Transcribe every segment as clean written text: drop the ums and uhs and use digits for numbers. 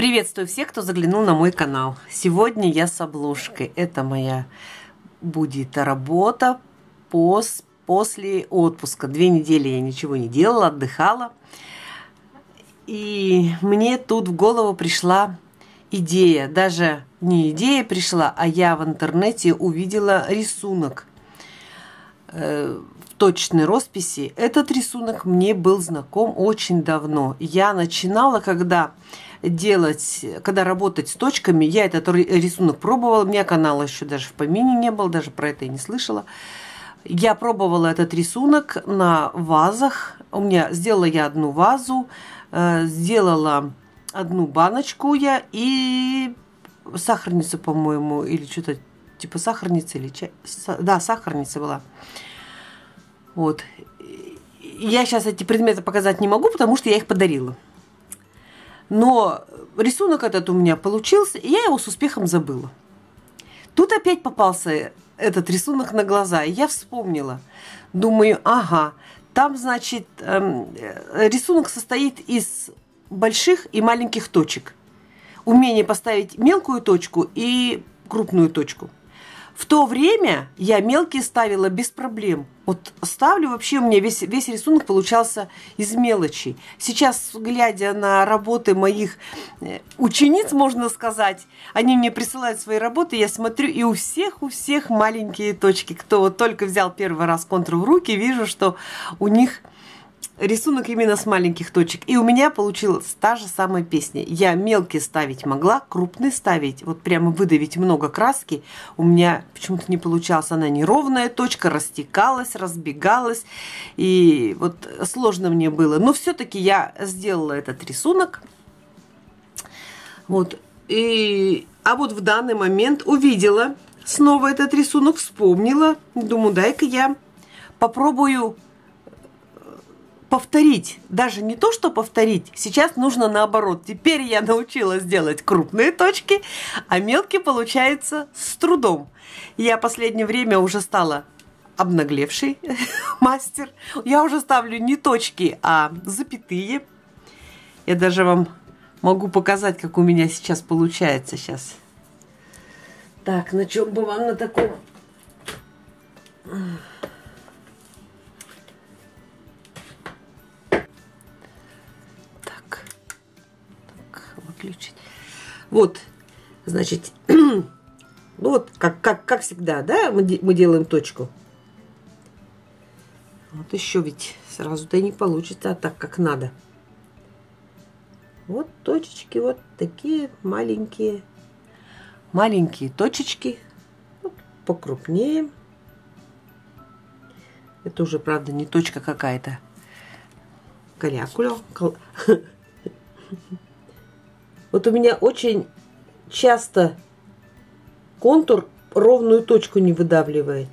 Приветствую всех, кто заглянул на мой канал. Сегодня я с обложкой. Это моя будет работа после отпуска. 2 недели я ничего не делала, отдыхала. И мне тут в голову пришла идея. Даже не идея пришла, а я в интернете увидела рисунок в точной росписи. Этот рисунок мне был знаком очень давно. Я начинала, когда работать с точками, я этот рисунок пробовала. У меня канала еще даже в помине не было, даже про это и не слышала. Я пробовала этот рисунок на вазах. Сделала я одну вазу, сделала одну баночку я и сахарницу, по-моему, или что-то типа сахарницы, или чай. Да, сахарница была. Вот. Я сейчас эти предметы показать не могу, потому что я их подарила. Но рисунок этот у меня получился, и я его с успехом забыла. Тут опять попался этот рисунок на глаза, и я вспомнила. Думаю, ага, там, значит, рисунок состоит из больших и маленьких точек. Умение поставить мелкую точку и крупную точку. В то время я мелкие ставила без проблем. Вот ставлю, вообще у меня весь рисунок получался из мелочи. Сейчас, глядя на работы моих учениц, можно сказать, они мне присылают свои работы, я смотрю, и у всех маленькие точки. Кто вот только взял первый раз контур в руки, вижу, что у них рисунок именно с маленьких точек. И у меня получилась та же самая песня. Я мелкие ставить могла, крупные ставить. Вот прямо выдавить много краски. У меня почему-то не получалось. Она неровная точка, растекалась, разбегалась. И вот сложно мне было. Но все-таки я сделала этот рисунок. Вот. А вот в данный момент увидела снова этот рисунок, вспомнила. Думаю, дай-ка я попробую повторить. Даже не то, что повторить. Сейчас нужно наоборот. Теперь я научилась делать крупные точки, а мелкие получается с трудом. Я в последнее время уже стала обнаглевший мастер. Я уже ставлю не точки, а запятые. Я даже вам могу показать, как у меня сейчас получается. Сейчас. Так, на чем бы вам на таком... Выключить. Вот, значит, ну вот, как всегда, да, мы делаем точку. Вот еще ведь сразу-то и не получится, а так, как надо. Вот точечки, вот такие маленькие точечки. Вот, покрупнее. Это уже, правда, не точка какая-то. Калякуля. Вот у меня очень часто контур ровную точку не выдавливает.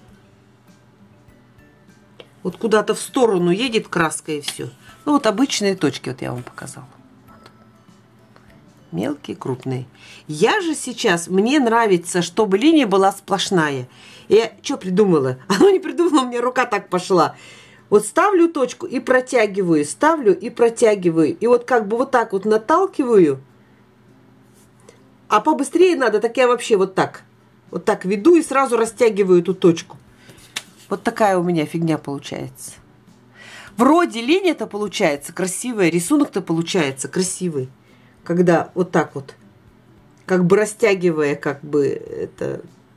Вот куда-то в сторону едет краска и все. Ну вот обычные точки, вот я вам показала. Вот. Мелкие, крупные. Я же сейчас, мне нравится, чтобы линия была сплошная. Я что придумала? Оно не придумала, у меня рука так пошла. Вот ставлю точку и протягиваю, ставлю и протягиваю. И вот как бы вот так вот наталкиваю. А побыстрее надо, так я вообще вот так веду и сразу растягиваю эту точку. Вот такая у меня фигня получается. Вроде линия-то получается красивая, рисунок-то получается красивый. Когда вот так вот, как бы растягивая, как бы это...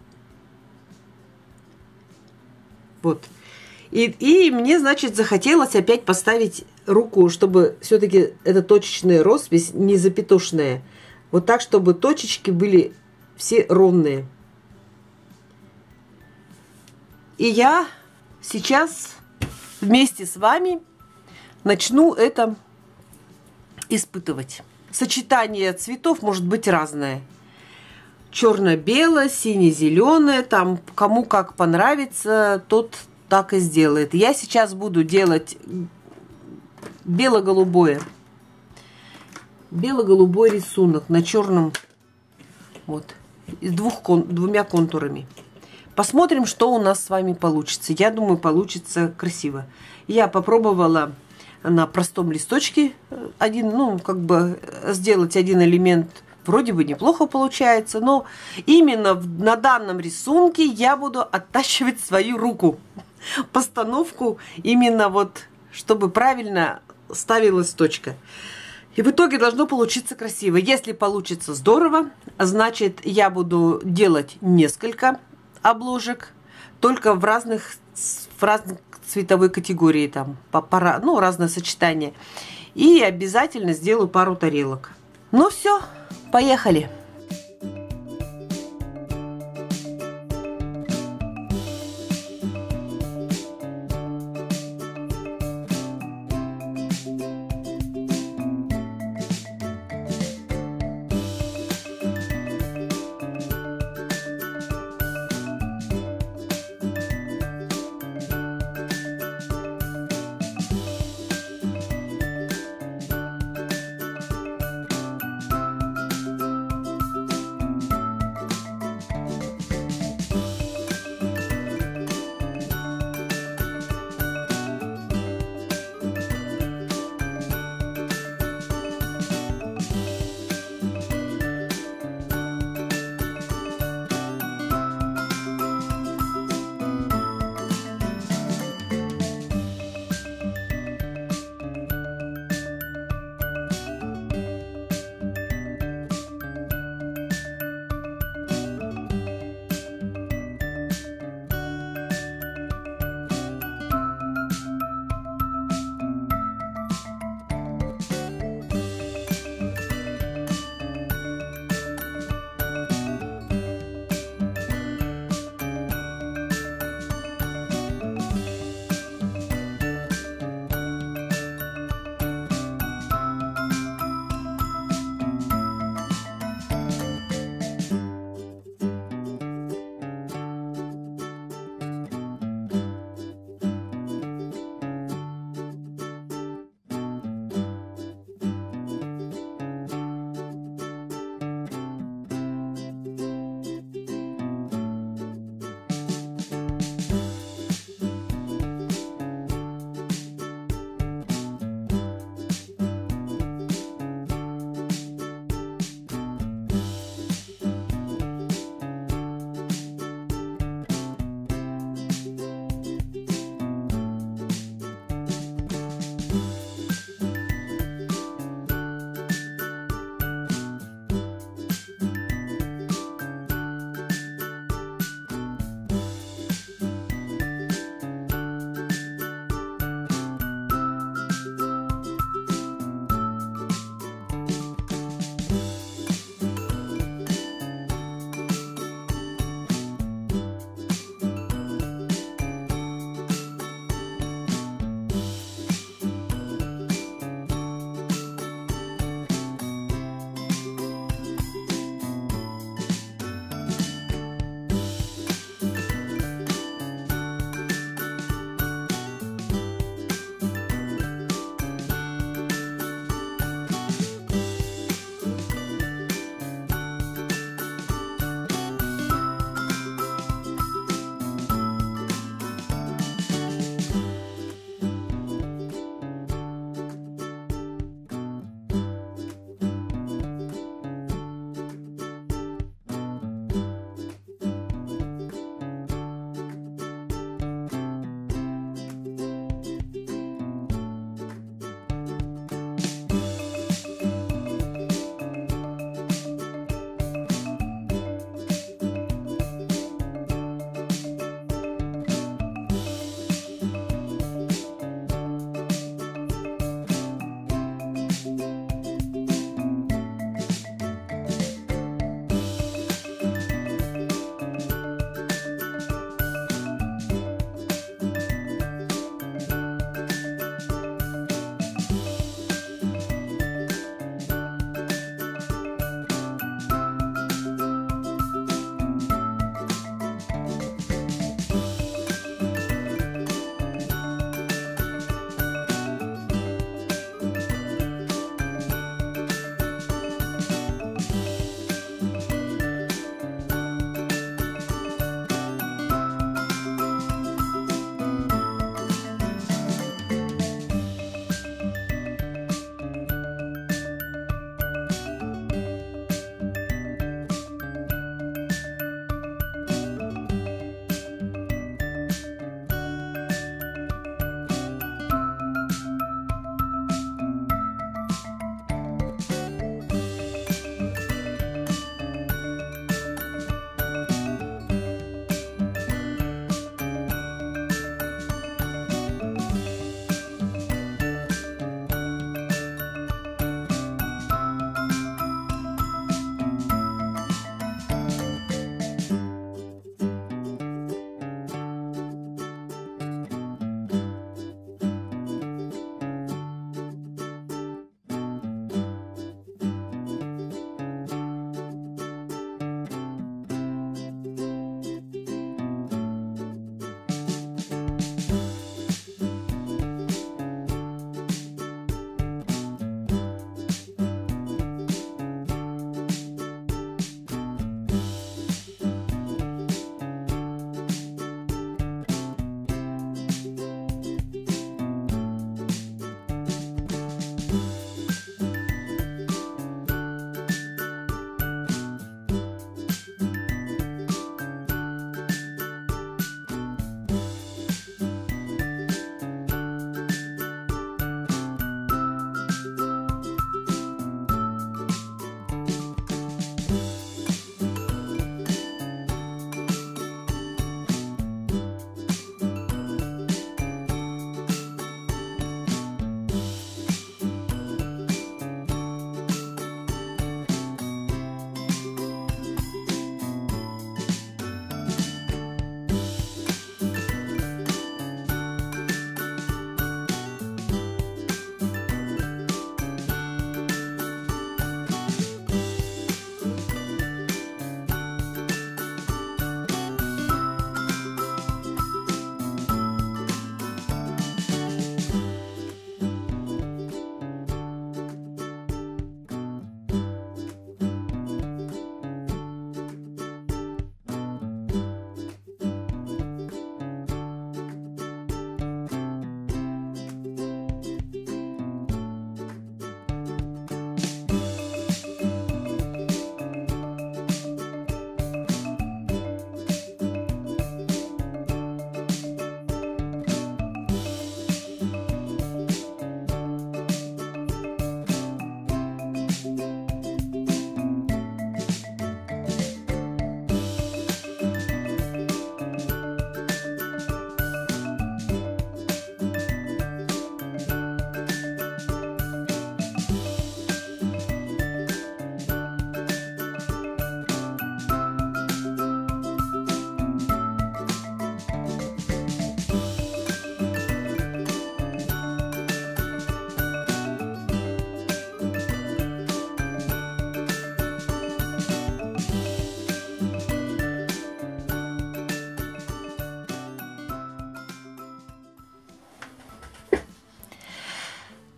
Вот. И мне, значит, захотелось опять поставить руку, чтобы все-таки эта точечная роспись не запятошная. Вот так, чтобы точечки были все ровные. И я сейчас вместе с вами начну это испытывать. Сочетание цветов может быть разное. Черно-белое, сине-зеленое. Там кому как понравится, тот так и сделает. Я сейчас буду делать бело-голубое. Бело-голубой рисунок на черном, вот, с двумя контурами. Посмотрим, что у нас с вами получится. Я думаю, получится красиво. Я попробовала на простом листочке один, ну, как бы сделать один элемент вроде бы неплохо получается, но именно на данном рисунке я буду оттачивать свою руку, постановку именно вот, чтобы правильно ставилась точка. И в итоге должно получиться красиво. Если получится здорово, значит, я буду делать несколько обложек, только в разных цветовой категории, там, ну, разное сочетание. И обязательно сделаю пару тарелок. Ну все, поехали!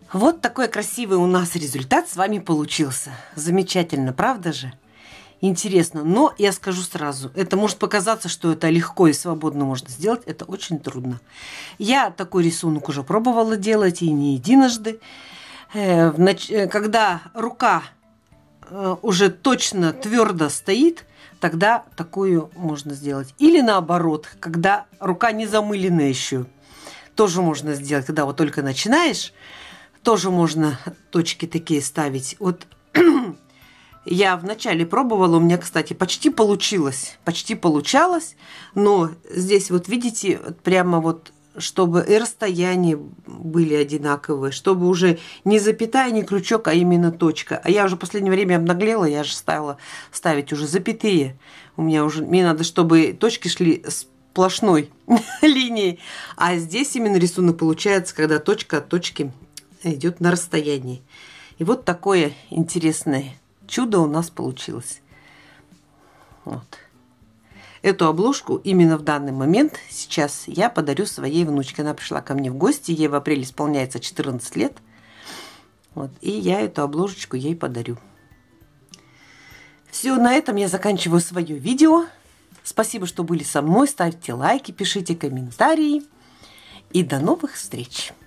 Вот такой красивый у нас результат с вами получился. Замечательно, правда же? Интересно. Но я скажу сразу, это может показаться, что это легко и свободно можно сделать. Это очень трудно. Я такой рисунок уже пробовала делать и не единожды. Когда рука уже точно твердо стоит, тогда такую можно сделать. Или наоборот, когда рука не замылена еще. Тоже можно сделать, когда вот только начинаешь. Тоже можно точки такие ставить. Вот я вначале пробовала, у меня, кстати, почти получилось. Почти получалось, но здесь вот видите, прямо вот, чтобы и расстояния были одинаковые, чтобы уже не запятая, не крючок, а именно точка. А я уже в последнее время обнаглела, я же стала ставить уже запятые. Мне надо, чтобы точки шли сплошной линией. А здесь именно рисунок получается, когда точка от точки идет на расстоянии. И вот такое интересное чудо у нас получилось. Вот. Эту обложку именно в данный момент сейчас я подарю своей внучке. Она пришла ко мне в гости, ей в апреле исполняется 14 лет. Вот, и я эту обложечку ей подарю. Все, на этом я заканчиваю свое видео. Спасибо, что были со мной. Ставьте лайки, пишите комментарии. И до новых встреч!